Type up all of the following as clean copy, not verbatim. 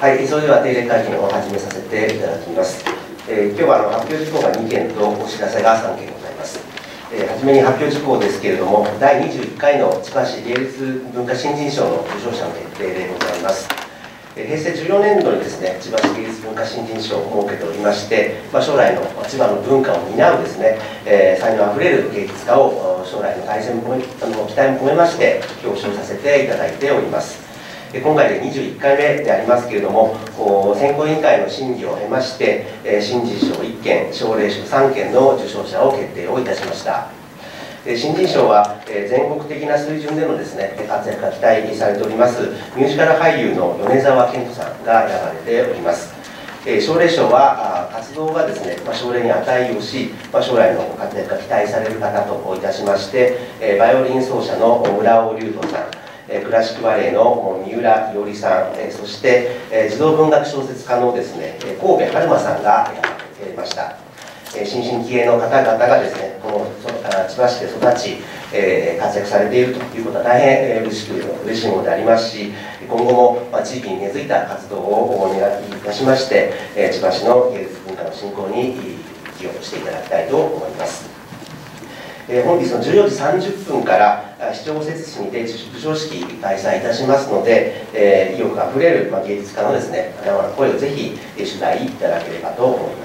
はい、それでは定例会見を始めさせていただきます。今日は発表事項が2件とお知らせが3件ございます。はじめに発表事項ですけれども、第21回の千葉市芸術文化新人賞の受賞者の決定でございます。平成14年度にですね、千葉市芸術文化新人賞を設けておりまして、将来の千葉の文化を担うですね、才能あふれる芸術家を将来の改善も期待も込めまして表彰させていただいております。今回で21回目でありますけれども、選考委員会の審議を経まして、新人賞1件、奨励賞3件の受賞者を決定をいたしました。新人賞は全国的な水準でのですね、活躍が期待されておりますミュージカル俳優の米沢健人さんが選ばれております。奨励賞は活動がですね、奨励に値をし、将来の活躍が期待される方といたしまして、バイオリン奏者の村尾龍斗さん、クラシックバレエの三浦伊織さん、そして児童文学小説家のですね、神戸春馬さんが選ばれていました。新進気鋭の方々がですね、この千葉市で育ち、活躍されているということは大変嬉しいものでありますし、今後も地域に根付いた活動をお願いいたしまして、千葉市の芸術文化の振興に寄与していただきたいと思います。本日の14時30分から市長応接室にて授賞式開催いたしますので、意欲あふれる芸術家のですね、生の声をぜひ取材いただければと思います。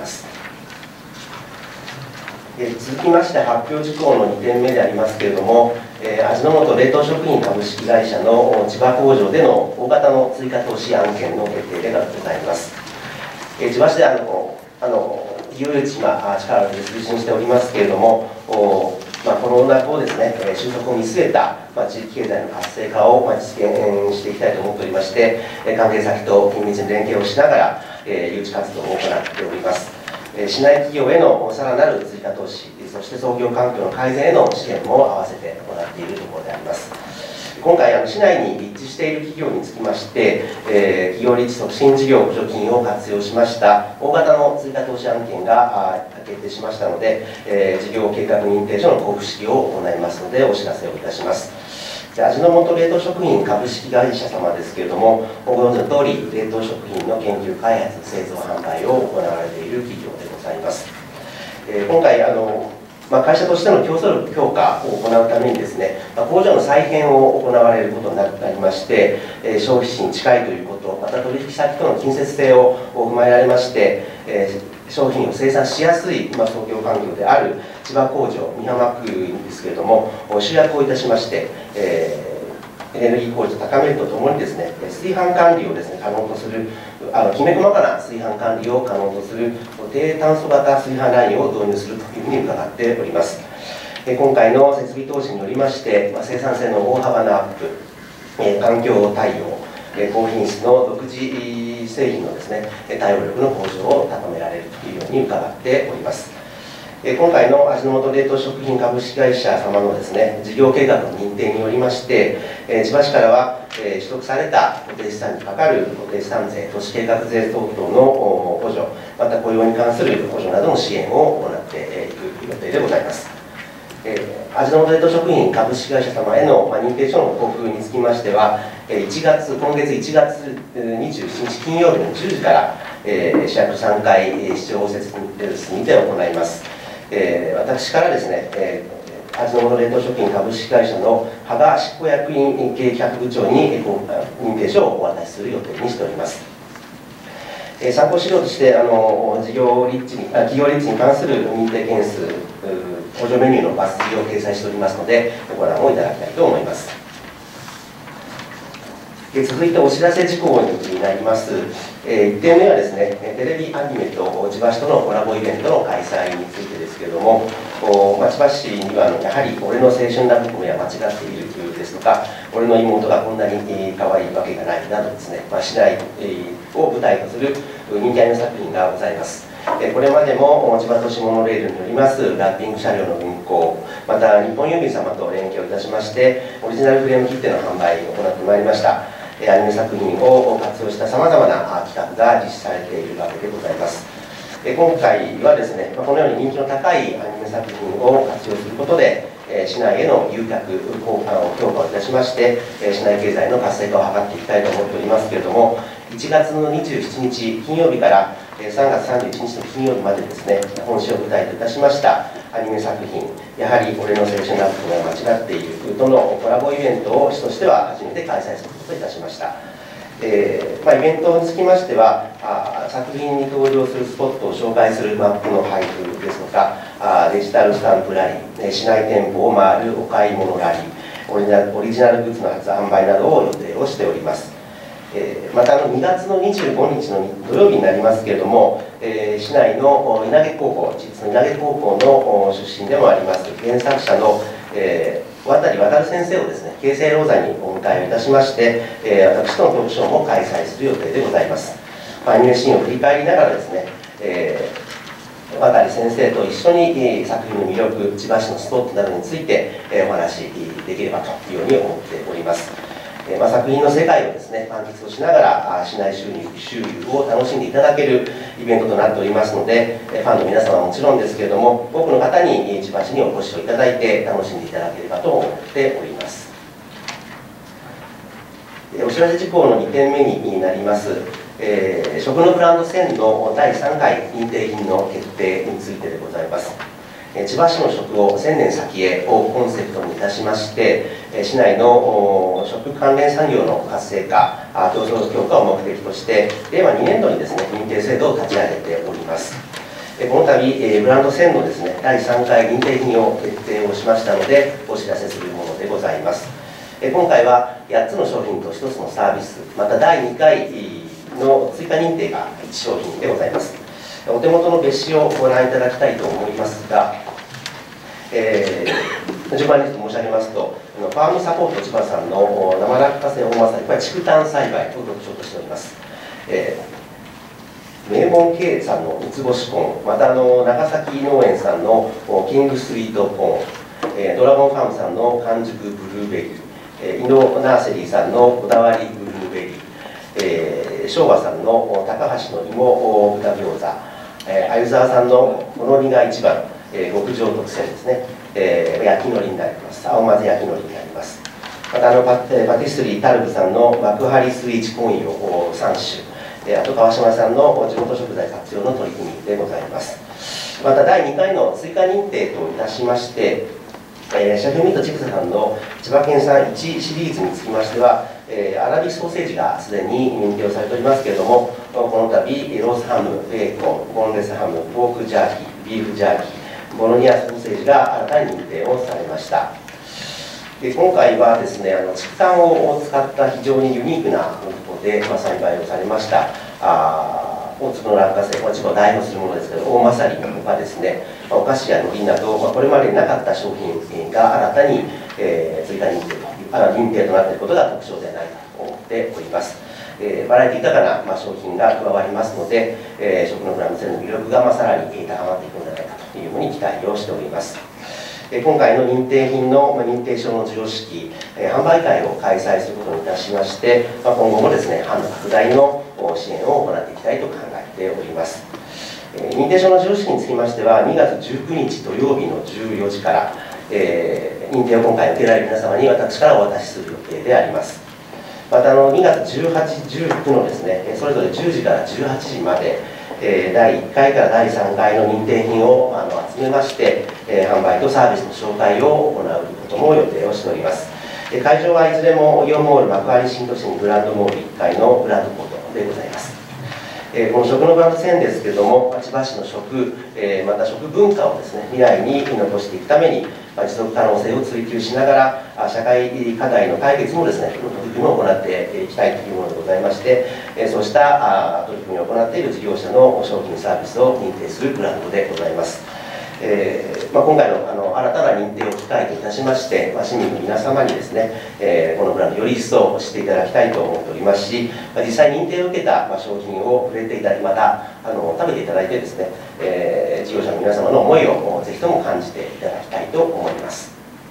続きまして発表事項の2点目でありますけれども、味の素冷凍食品株式会社の千葉工場での大型の追加投資案件の決定でございます。千葉市で企業誘致、力を推進しておりますけれども、コロナ後ですね、収束を見据えた地域経済の活性化を実現していきたいと思っておりまして、関係先と緊密に連携をしながら、誘致活動を行っております。市内企業へのさらなる追加投資、そして創業環境の改善への支援も合わせて行っているところであります。今回、市内に立地している企業につきまして、企業立地促進事業補助金を活用しました大型の追加投資案件が決定しましたので、事業計画認定書の交付式を行いますので、お知らせをいたします。味の素冷凍食品株式会社様ですけれども、ご存知の通り、冷凍食品の研究開発、製造販売を行われている企業でございます。今回会社としての競争力強化を行うためにですね、工場の再編を行われることになりまして、消費地に近いということ、また取引先との近接性を踏まえられまして、商品を生産しやすい創業環境である千葉工場美浜区ですけれども、集約をいたしまして、エネルギー効率を高めるとともにですね、炊飯管理をですね、可能とする、きめ細かな炊飯管理を可能とする低炭素型炊飯ラインを導入するというふうに伺っております。今回の設備投資によりまして、生産性の大幅なアップ、環境対応、高品質の独自製品のですね、対応力の向上を高められるというように伺っております。今回の味の素冷凍食品株式会社様のですね、事業計画の認定によりまして、千葉市からは取得された固定資産にかかる固定資産税、都市計画税等々の補助、また雇用に関する補助などの支援を行っていく予定でございます。味の素冷凍食品株式会社様への認定書の交付につきましては、今月1月27日金曜日の10時から、市役所3階市長応接室にて行います。私からですね、味の素冷凍食品株式会社の羽賀執行役員経営企画部長に認定書をお渡しする予定にしております。参考資料として企業立地に関する認定件数、補助メニューの抜粋を掲載しておりますので、ご覧をいただきたいと思います。続いてお知らせ事項になります。1点目はですね、テレビアニメと千葉市とのコラボイベントの開催についてですけれども、千葉市にはやはり俺の青春ラブコメは間違っているですとか、俺の妹がこんなに可愛いわけがないなどですね、市内を舞台とする人気アニメ作品がございます。これまでも千葉都市モノレールによりますラッピング車両の運行、また日本郵便様と連携をいたしましてオリジナルフレーム切手の販売を行ってまいりました。アニメ作品を活用したさまざまな企画が実施されているわけでございます。今回はですね、このように人気の高いアニメ作品を活用することで、市内への誘客効果を強化いたしまして、市内経済の活性化を図っていきたいと思っておりますけれども、 1月の27日金曜日から3月31日の金曜日までですね、本市を舞台といたしましたアニメ作品、やはり俺の青春ラブコメは間違っているとのコラボイベントを市としては初めて開催することといたしました。イベントにつきましては、作品に登場するスポットを紹介するマップの配布ですとか、デジタルスタンプラリー、市内店舗を回るお買い物ラリー、オリジナルグッズの発販売などを予定をしております。また2月の25日の土曜日になりますけれども、市内の稲毛高校、実の稲毛高校の出身でもあります原作者の渡先生をですね、慶西老座にお迎えをいたしまして、私とのトークショーも開催する予定でございます。アニメシーンを振り返りながらですね、渡先生と一緒に作品の魅力、千葉市のスポットなどについてお話しできればというように思っております。作品の世界をですね、満喫をしながら市内周遊を楽しんでいただけるイベントとなっておりますので、ファンの皆様はもちろんですけれども、多くの方に千葉市にお越しをいただいて楽しんでいただければと思っております。お知らせ事項の2点目になります、食のブランド1000の第3回認定品の決定についてでございます。千葉市の食を1000年先へをコンセプトにいたしまして、市内の食関連産業の活性化、競争強化を目的として、令和2年度にですね、認定制度を立ち上げております。この度、ブランド1000のですね、第3回認定品を決定をしましたので、お知らせするものでございます。今回は8つの商品と1つのサービス、また第2回の追加認定が1商品でございます。お手元の別紙をご覧いただきたいと思いますが、順番に申し上げますと、ファームサポート千葉さんの生落花生大まさり、これは竹炭栽培を特徴としております。名門Kさんの三つ星コーン、また長崎農園さんのキングスイートコーン、ドラゴンファームさんの完熟ブルーベリー、イノナーセリーさんのこだわりブルーベリー、昭和さんの高橋の芋豚餃子、鮎沢さんのほろ苦一番、極上特選ですね、焼き海苔になります。青混ぜ焼き海苔になります。またパティスリータルブさんの幕張スイーチコーンを3種、あと川島さんの地元食材活用の取り組みでございます。また第2回の追加認定といたしまして、シェフミートチクサさんの千葉県産1シリーズにつきましては、粗挽きソーセージがすでに認定をされておりますけれども、この度ロースハム、ベーコン、ボンレスハム、ポークジャーキー、ビーフジャーキー、ボロニアソーセージが新たに認定をされました。で今回はですね、竹炭を使った非常にユニークな方法で、栽培をされました大粒の落花生、千葉を代表するものですけど、大まさりのほかですね、お菓子や海苔など、これまでになかった商品が新たに、追加認定となっていることが特徴ではないかと思っております。バラエティ豊かな、商品が加わりますので、食のブランド1000の魅力が、さらに高まっていくのではないかというふうに期待をしております。今回の認定品の認定証の授与式、販売会を開催することにいたしまして、今後もですね、販路拡大の支援を行っていきたいと考えております。認定証の授与式につきましては、2月19日土曜日の14時から、認定を今回受けられる皆様に私からお渡しする予定であります。また2月18、19のですね、それぞれ10時から18時まで、第1回から第3回の認定品を集めまして、販売とサービスの紹介を行うことも予定をしております。会場はいずれもイオンモール幕張新都心グランドモール1階のグランドコートでございます。この食のブランド1000ですけれども、千葉市の食、また食文化をですね、未来に残していくために、持続可能性を追求しながら、社会課題の解決もですね、取り組みを行っていきたいというものでございまして、そうした取り組みを行っている事業者の商品サービスを認定するブランドでございます。今回の新たな認定を機会といたしまして、市民の皆様にですね、このブランドより一層知っていただきたいと思っておりますし、実際認定を受けた商品を触れていただき、また食べていただいてですね、事業者の皆様の思いをぜひとも感じていただきたいと思います。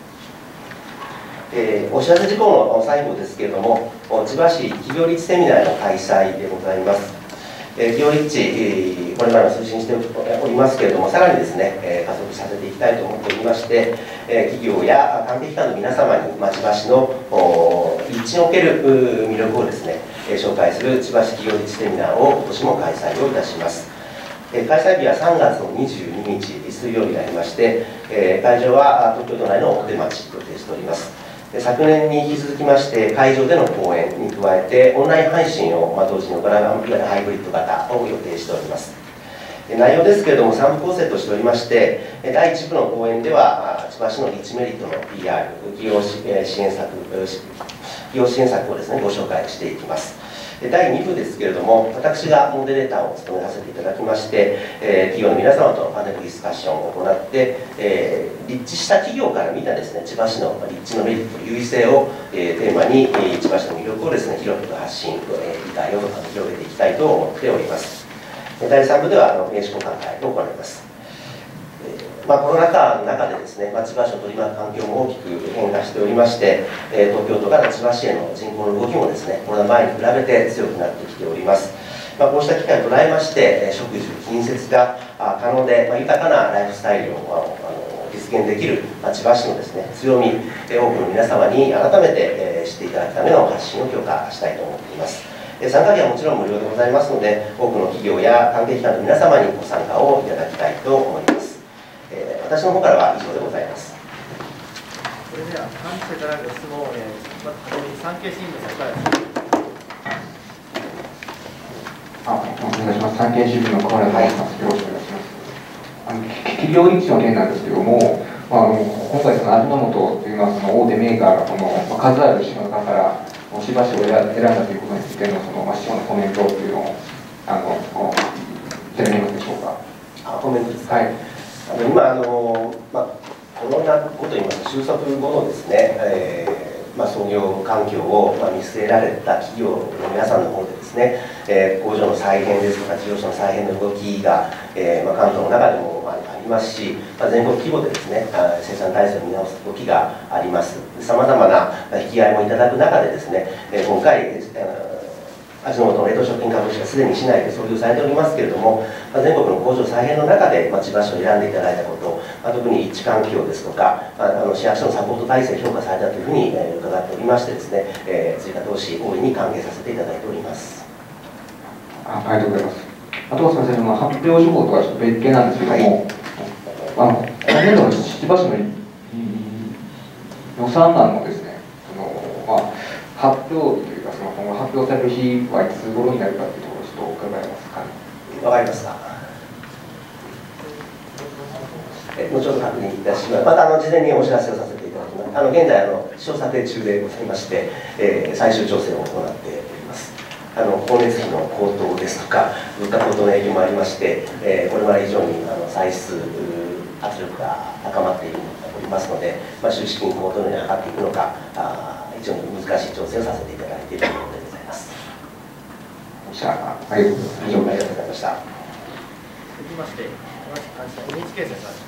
お知らせ事項の最後ですけれども、千葉市企業立セミナーの開催でございます。企業立地、これまで推進しておりますけれども、さらにですね、加速させていきたいと思っておりまして、 企業や関係機関の皆様に、千葉市の立地における魅力をですね、紹介する千葉市企業立地セミナーを今年も開催をいたします。開催日は3月の22日水曜日でありまして、会場は東京都内の大手町予定しております。昨年に引き続きまして、会場での講演に加えて、オンライン配信を同時に行う、いわゆるハイブリッド型を予定しております。内容ですけれども、3部構成としておりまして、第1部の講演では、千葉市の立地メリットの PR、企業支援策をですね、ご紹介していきます。第2部ですけれども、私がモデレーターを務めさせていただきまして、企業の皆様とパネルディスカッションを行って、立地した企業から見たですね、千葉市の立地のメリット、優位性を、テーマに、千葉市の魅力をですね、広く発信、理解を広げていきたいと思っております。第3部では名刺交換会を行います。コロナ禍の中でですね、千葉市を取り巻く環境も大きく変化しておりまして、東京都から千葉市への人口の動きもですね、コロナ前に比べて強くなってきております。こうした機会を捉えまして、食住近接が可能で、豊かなライフスタイルを実現できる千葉市のですね、強み、多くの皆様に改めて知っていただくための発信を強化したいと思っています。参加費はもちろん無料でございますので、多くの企業や関係機関の皆様にご参加をいただきたいと思います。私の方からは以上でございます。 それでは、関係者からご質問を、産経新聞さんからお願いします。産経新聞の河原と申します。よろしくお願いします。企業立地の件なんですけども、今回、味の素というのは、大手メーカーが数ある市の中から、千葉市を選んだということについての、市長のコメントというのを、いただけますでしょうか。 コメントですか。 はい。 今コロナ後といいますか、収束後のですね、創業環境を見据えられた企業の皆さんの方でですね、工場の再編ですとか事業所の再編の動きが、関東の中でもありますし、全国規模でですね、生産体制を見直す動きがあります。さまざまな引き合いもいただく中でですね、今回味の素の冷凍食品株式がすでに市内で創業されておりますけれども、全国の工場再編の中で千葉市を選んでいただいたこと、特に立地環境ですとか、市役所のサポート体制評価されたというふうに伺っておりましてですね、追加投資大いに歓迎させていただいております。 ありがとうございます。あとはすみません、発表事項とはちょっと別件なんですけども、今年度の千葉市の予算案のですね、発表というか、今後発表される日はいつ頃になるかというところをちょっと伺えますか。 わかりますか。後ほど確認いたします。また事前にお知らせをさせていただきます。現在小査定中でございまして、最終調整を行っております。光熱費の高騰ですとか、物価高騰の影響もありまして、これまで以上に歳出圧力が高まっておりますので、収支均衡をどのように図っていくのか、非常に難しい調整をさせていただいているところでございます。 ありがとうございます。 以上、ありがとうございました。 続きまして、NHK 先生。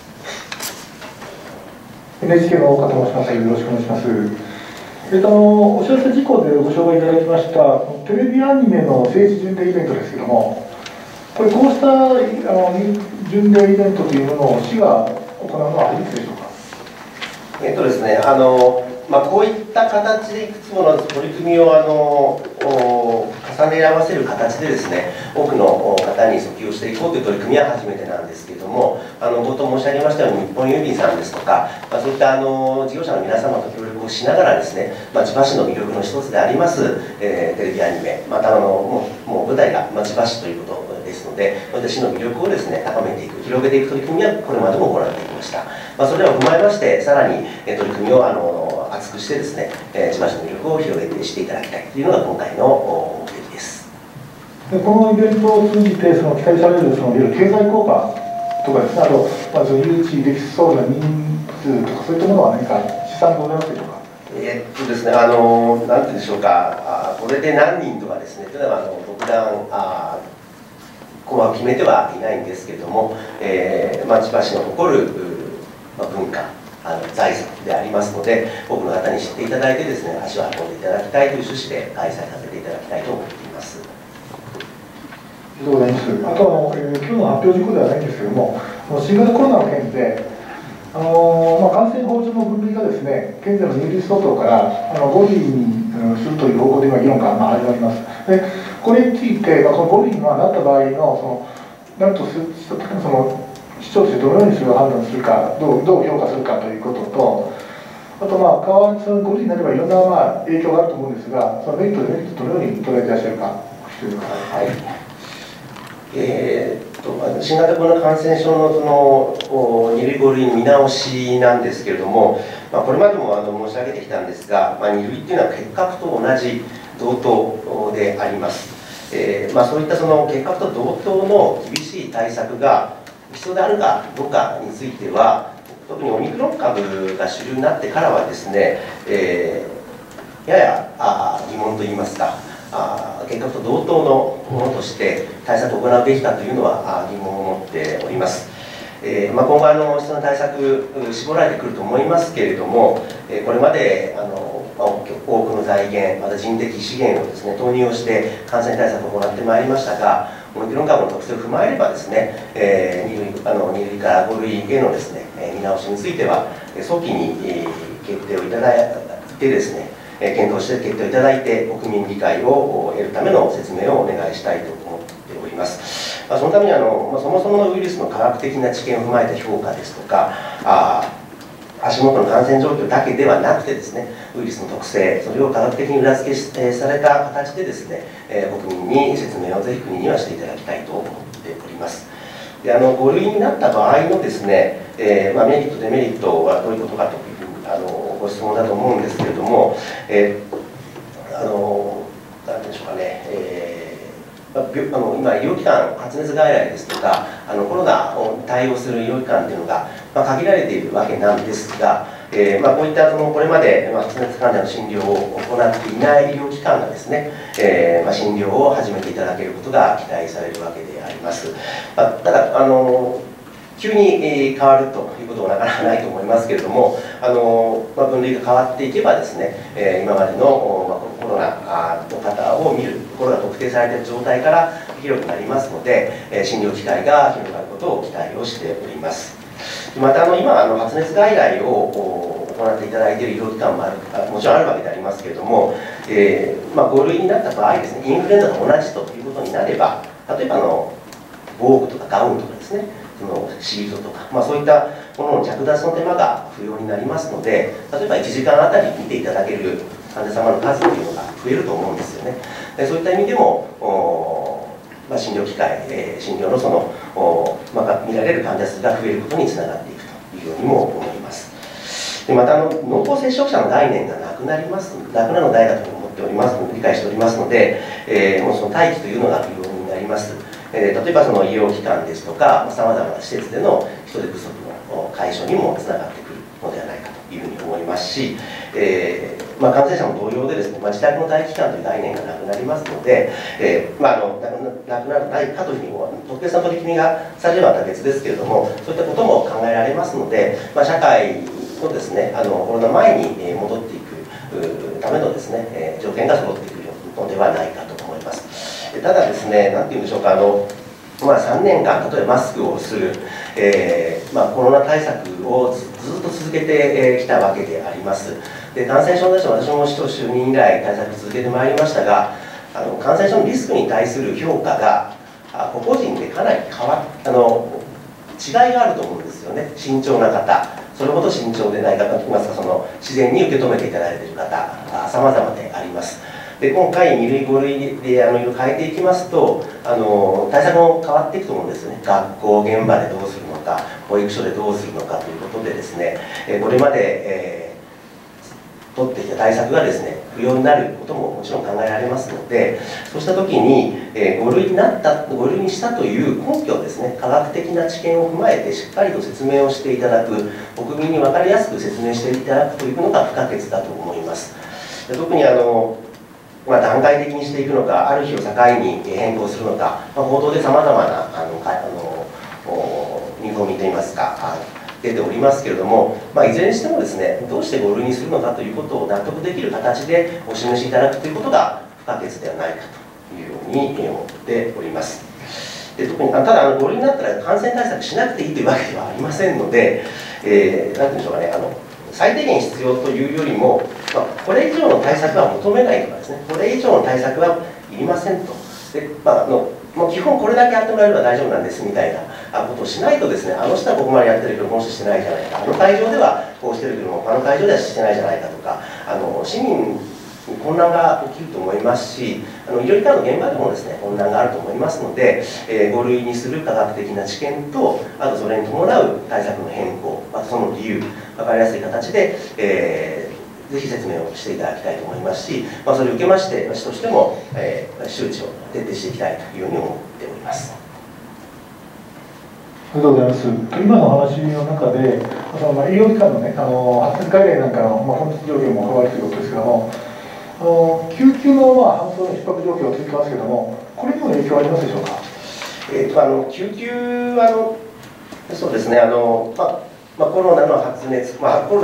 NHK の岡と申します。よろしくお願いします。お知らせ事項でご紹介いただきましたテレビアニメの聖地巡礼イベントですけれども、こうした巡礼イベントというものを市が行うのは初めてでしょうか。 ですね、こういった形でいくつもの取り組みを重ね合わせる形でですね、多くの方に訴求をしていこうという取り組みは初めてなんですけれども、冒頭申し上げましたように日本郵便さんですとか、そういった事業者の皆様と協力をしながらですね、千葉市の魅力の一つであります、テレビアニメ、またもう舞台が千葉市ということですので、市の魅力をですね、高めていく、広げていく取り組みはこれまでも行っていきました。それらを踏まえまして、さらに取り組みを厚くしてですね、千葉市の魅力を広げてしていただきたいというのが今回の目的です。 でこのイベントを通じて期待される経済効果とかですね、あと、誘致できそうな人数とかそういったものは何か試算ございますでしょうか。 ですね、なんていうんでしょうか、これで何人とかですね、というのは独断ここは決めてはいないんですけれども、千葉市の誇る文化、財産でありますので、多くの方に知っていただいてですね、足を運んでいただきたいという趣旨で開催させていただきたいと思っています。 ありがとうございます。あと今日の発表事項ではないんですけれども、新型コロナの件で、 感染法上の分類がですね、現在の2類相当から5類にするという方向で今議論が始まります。で、これについて、この5類になった場合のなんと市長としてどのようにそれを判断するか、どう評価するかということと、あとその5類になればいろんな影響があると思うんですが、そのメリット、デメリット、どのように捉えていらっしゃるか、教えてください。 新型コロナ感染症の2類、5類見直しなんですけれども、これまでも申し上げてきたんですが、2類というのは結核と同じ同等であります。そういった結核と同等の厳しい対策が必要であるかどうかについては、特にオミクロン株が主流になってからはですね、やや疑問といいますか、結核と同等のものとして対策を行うべきかというのは疑問を持っております。今後必要な対策絞られてくると思いますけれども、これまで多くの財源、また人的資源をですね投入をして感染対策を行ってまいりましたが、オミクロン株の特性を踏まえればですね、2類から5類へのですね見直しについては早期に決定をいただいてですね、検討して決定をいただいて国民理解を得るための説明をお願いしたいと思っております。そのためにそもそものウイルスの科学的な知見を踏まえた評価ですとか、足元の感染状況だけではなくてですね、ウイルスの特性、それを科学的に裏付けされた形でですね、国民に説明をぜひ国にはしていただきたいと思っております。で5類になった場合のですね、メリット、デメリットはどういうことかというふうにご質問だと思うんですけれども、なんでしょうかね、今、医療機関、発熱外来ですとか、コロナを対応する医療機関というのが、限られているわけなんですが、こういったこれまで発熱患者の診療を行っていない医療機関がですね、診療を始めていただけることが期待されるわけであります。ただ急に変わるということはなかなかないと思いますけれども、分類が変わっていけばですね、今までのコロナの方を見るところが特定されている状態から広くなりますので、診療機会が広がることを期待をしております。また今発熱外来を行っていただいている医療機関ももちろんあるわけでありますけれども、5類になった場合ですね、インフルエンザと同じということになれば、例えば防具とかガウンとかですね、シールドとか、そういったものの着脱の手間が不要になりますので、例えば1時間あたり見ていただける患者様の数というのが増えると思うんですよね。そういった意味でも診療機会、診療の見られる患者数が増えることにつながっていくというようにも思います。でまた濃厚接触者の概念がなくなるのではないかと思っております、理解しておりますので、もうその待機というのが不要になります。例えば医療機関ですとかさまざまな施設での人手不足の解消にもつながってくるのではないかというふうに思いますし、感染者も同様でですね、自宅の待機期間という概念がなくなりますので、なくならないかというふうに特別な取り組みがされればまた別ですけれども、そういったことも考えられますので、社会のですねコロナ前に戻っていくためのですね条件が揃ってくるのではないかと思います。ただですね、なんていうんでしょうか、3年間、例えばマスクをする、コロナ対策をずっと続けてきたわけであります。で感染症に対して私も市長就任以来対策を続けてまいりましたが、感染症のリスクに対する評価が個々人でかなり違いがあると思うんですよね。慎重な方、それほど慎重でない方といいますか、自然に受け止めていただいている方、様々であります。で今回、2類、5類でいろいろ変えていきますと、対策も変わっていくと思うんですよね。学校現場でどうするのか、保育所でどうするのかということでですね、これまで、取ってきた対策がですね、不要になることももちろん考えられますので、そうしたときに、5類にしたという根拠をですね、科学的な知見を踏まえてしっかりと説明をしていただく、国民に分かりやすく説明していただくというのが不可欠だと思います。特に段階的にしていくのか、ある日を境に変更するのか、報道でさまざまな見込みといいますか、出ておりますけれども、いずれにしてもですね、どうして5類にするのかということを納得できる形でお示しいただくということが不可欠ではないかというように思っております。 で特にただ5類になったら感染対策しなくていいというわけではありませんので、なんていうんでしょうかね、最低限必要というよりも、これ以上の対策は求めないとかですね、これ以上の対策はいりませんと。でもう基本これだけやってもらえれば大丈夫なんですみたいなことをしないとですね、あの人はここまでやってるけどこの人してないじゃないか、あの会場ではこうしてるけども他の会場ではしてないじゃないかとか、市民に混乱が起きると思いますし、医療機関の現場でもですね混乱があると思いますので、5類にする科学的な知見と、あとそれに伴う対策の変更、あとその理由、分かりやすい形で、ぜひ説明をしていただきたいと思いますし、それを受けまして市としても、周知を徹底していきたいというふうに思っております。 ありがとうございます。今の話の中で、医療機関のね、発熱外来なんかの本日上限も変わるということですけども、救急の搬送の逼迫状況が続きますけども、これにも影響ありますでしょうか。 救急そうですね、コロナの発熱、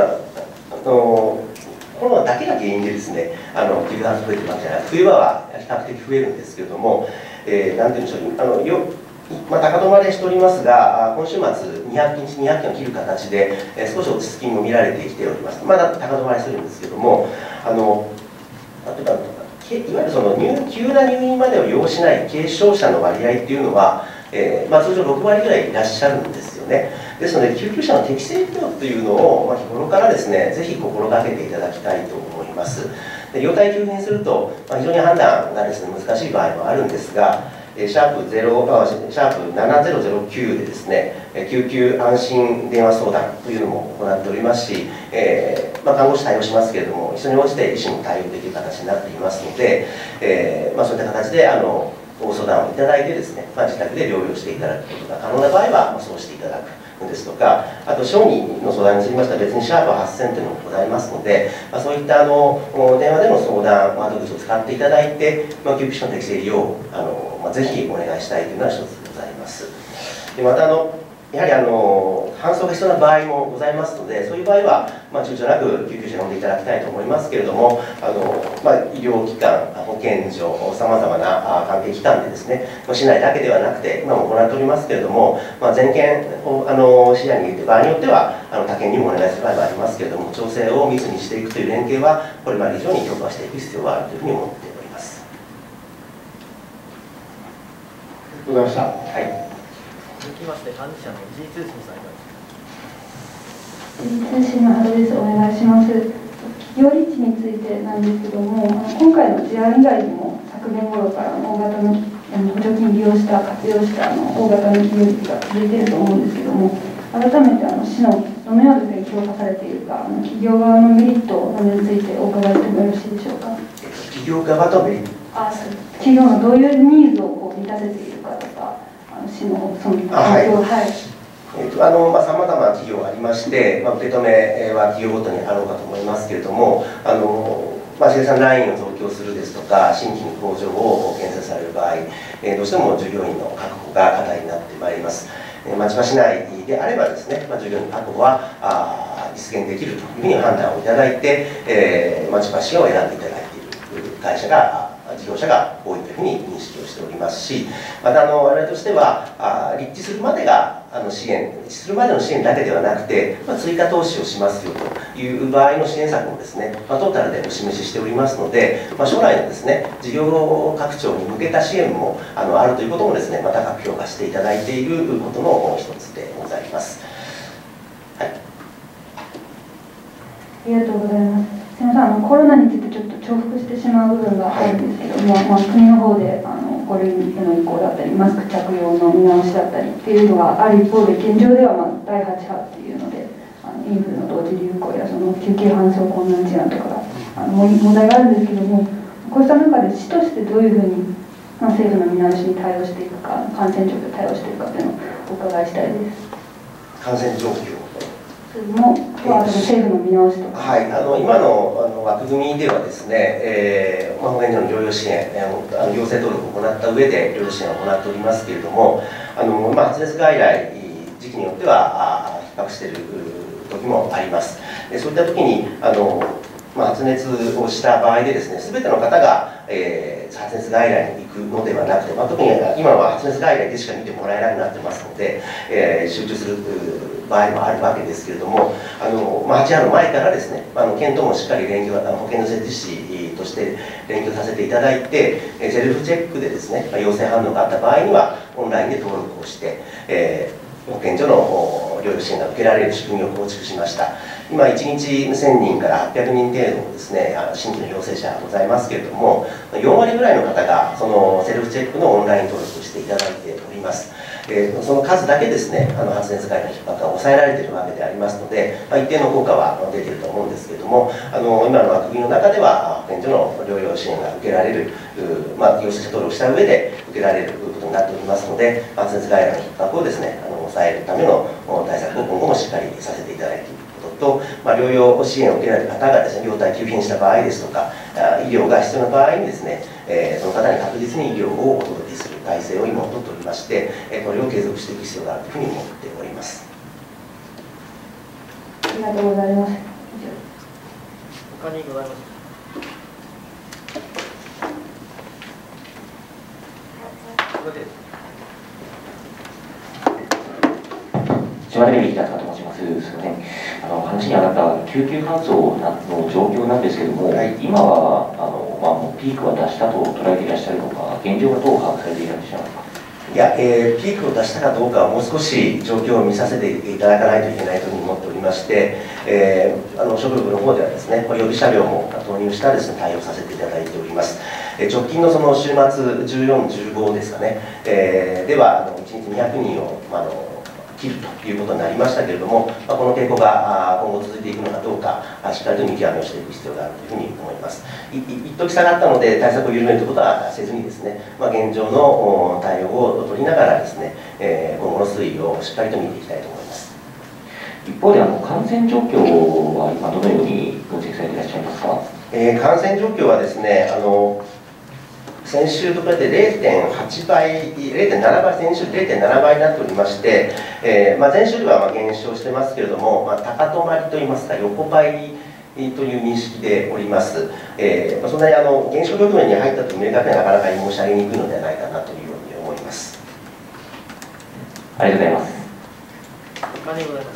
コロナだけが原因でですね、救急搬送増えてるわけじゃない、冬場は比較的増えるんですけれども、なんていうんでしょう、高止まりしておりますが、今週末200件を切る形で、少し落ち着きも見られてきております。まだ高止まりするんですけども、いわゆるその急な入院までを要しない軽症者の割合っていうのは、通常6割ぐらいいらっしゃるんですよね。ですので救急車の適正利用というのを、日頃からですねぜひ心がけていただきたいと思います。で容体急変すると、非常に判断がですね難しい場合もあるんですが、シャープ7009でですね救急安心電話相談というのも行っておりますし、看護師対応しますけれども、一緒に応じて医師も対応できる形になっていますので、そういった形でご相談をいただいてですね、自宅で療養していただくことが可能な場合は、そうしていただくのですとか、あと小児の相談につきましては別にシャープ8000というのもございますので、そういった電話での相談窓口を使っていただいて、救急車の適正利用をぜひお願いしたいというのは一つございます。でまたやはり搬送が必要な場合もございますので、そういう場合は、躊躇なく救急車を呼んでいただきたいと思いますけれども、医療機関、保健所、さまざまな関係機関でですね、市内だけではなくて、今も行っておりますけれども、全県を視野に入れて、場合によっては他県にもお願いする場合もありますけれども、調整を密にしていくという連携は、これまで以上に強化していく必要があるというふうに思っております。 ありがとうございました。 はい。 続きまして、幹事社の G2 審査員通信の原です。お願いします。企業立地についてなんですけども、今回の事案以外にも昨年頃から大型の補助金利用した活用した大型の企業立地が続いていると思うんですけども、改めて市のどのような点評価されているか、企業側のメリットなどについてお伺いしてもよろしいでしょうか。 企業側とメリット、 企業のどういうニーズを満たせているかとか、市のそのさまざまな企業がありまして、受け止めは企業ごとにあろうかと思いますけれども、生産ラインを増強するですとか、新規に工場を建設される場合、どうしても従業員の確保が課題になってまいります。町場市内であればですね、従業員確保は実現できるというふうに判断をいただいて、町場市を選んでいただいている会社が事業者が多いというふうに認識をしておりますし、また我々としては立地するまでが支援だけではなくて、追加投資をしますよという場合の支援策もですね、トータルでお示ししておりますので、将来のですね事業拡張に向けた支援もあるということもですね、高く評価していただいていることの一つでございます。はい、 ありがとうございます。すみません、コロナについてちょっと重複してしまう部分があるんですけども、国の方で5類への移行だったり、マスク着用の見直しだったりっていうのがある一方で、現状では第8波っていうので、インフルの同時流行やその救急搬送困難事案とかが問題があるんですけども、こうした中で市としてどういうふうに政府の見直しに対応していくか、感染状況に対応していくかというのをお伺いしたいです。 感染状況政府の見直しとか、 はい、今の枠組みではですね、保健所の療養支援、行政登録を行った上で療養支援を行っておりますけれども、発熱外来、時期によっては逼迫している時もあります。でそういった時に発熱をした場合でですね、全ての方が、発熱外来に行くのではなくて、特に今は発熱外来でしか見てもらえなくなってますので、集中する場合もあるわけですけれども、8波の前からですね、県ともしっかり連携、保健所設置士として連携させていただいて、セルフチェックでですね、陽性反応があった場合には、オンラインで登録をして、保健所の療養支援が受けられる仕組みを構築しました。今、1日1000人から800人程度のですね、新規の陽性者がございますけれども、4割ぐらいの方がそのセルフチェックのオンライン登録をしていただいております。その数だけですね、発熱外来の逼迫が抑えられているわけでありますので、一定の効果は出ていると思うんですけれども、今の枠組みの中では、保健所の療養支援が受けられる、陽性者登録した上で受けられることになっておりますので、発熱外来の逼迫をですね、抑えるための対策を今後もしっかりさせていただいていることと、療養支援を受けられる方がですね、容体急変した場合ですとか、医療が必要な場合にですね、その方に確実に医療をお届けする体制を今取っておりまして、これを継続していく必要があるというふうに思っております。 ありがとうございます。 他にございますか。 千葉テレビ平塚と申します。すみません。話に上がった救急搬送の状況なんですけれども、はい、今はもうピークは出したと捉えていらっしゃるのか、現状はどう把握されていらっしゃるのか。 いや、ピークを出したかどうかはもう少し状況を見させていただかないといけないというふうに思っておりまして、職部の方ではですね、予備車両も投入したですね、対応させていただいております。直近のその週末14、15ですかね、では1日200人を切るということになりましたけれども、この傾向が今後続いていくのかどうか、しっかりと見極めをしていく必要があるというふうに思います。一時下がったので対策を緩めるということはせずにですね、現状の対応を取りながらですね、今後の推移をしっかりと見ていきたいと思います。 一方で感染状況は今どのように分析されていらっしゃいますか。 感染状況はですね、先週と比べて 0.8 倍、0.7倍、先週 0.7 倍になっておりまして、前週では減少してますけれども、高止まりといいますか、横ばいという認識でおります。そんなに減少局面に入ったと明確になかなか申し上げにくいのではないかなというように思います。 ありがとうございます。 他にございます。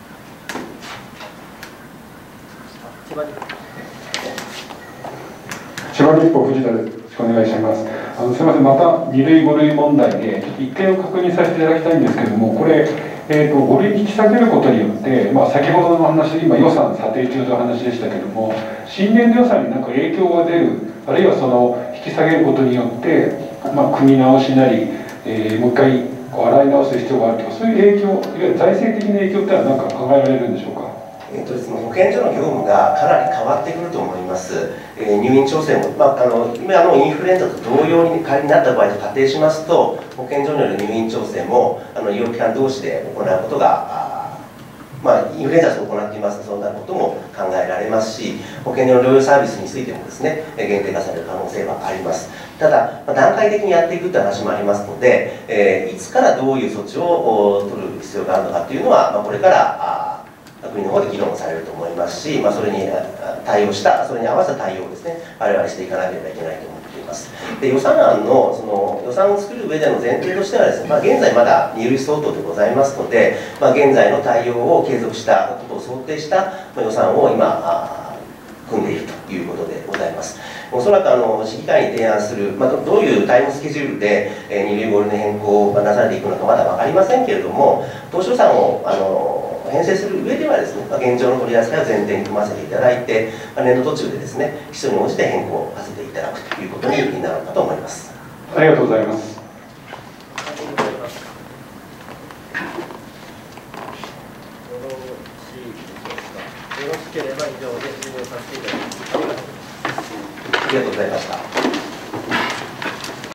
千葉日報藤田です。よろしくお願いします。すみません、また2類、5類問題で、ちょっと一点を確認させていただきたいんですけれども、これ、5類に引き下げることによって、先ほどの話、今、予算査定中という話でしたけれども、新年度予算に何か影響が出る、あるいはその引き下げることによって、組み直しなり、もう一回洗い直す必要があるとか、そういう影響、いわゆる財政的な影響ってのは何か考えられるんでしょうか。 ですね、保健所の業務がかなり変わってくると思います。入院調整も、今のインフルエンザと同様に仮になった場合と仮定しますと、保健所による入院調整も医療機関同士で行うことが、インフルエンザと行っていますので、そんなことも考えられますし、保健所の療養サービスについてもですね、限定化される可能性はあります。ただ、段階的にやっていくという話もありますので、いつからどういう措置を取る必要があるのかというのは、これから国の方で議論されると思いますし、それに対応した、それに合わせた対応をですね、我々していかなければいけないと思っています。で、予算案の、予算を作る上での前提としてはですね、現在まだ2類相当でございますので、現在の対応を継続したことを想定した予算を今、組んでいるということでございます。おそらく市議会に提案する、どういうタイムスケジュールで2類5類の変更がなされていくのかまだ分かりませんけれども、当初予算を編成する上ではですね、現状の取り扱いを前提に組ませていただいて、年度途中でですね、必要に応じて変更させていただくということになるかと思います。 ありがとうございます。 よろしければ以上で終了させていただきます。 ありがとうございました。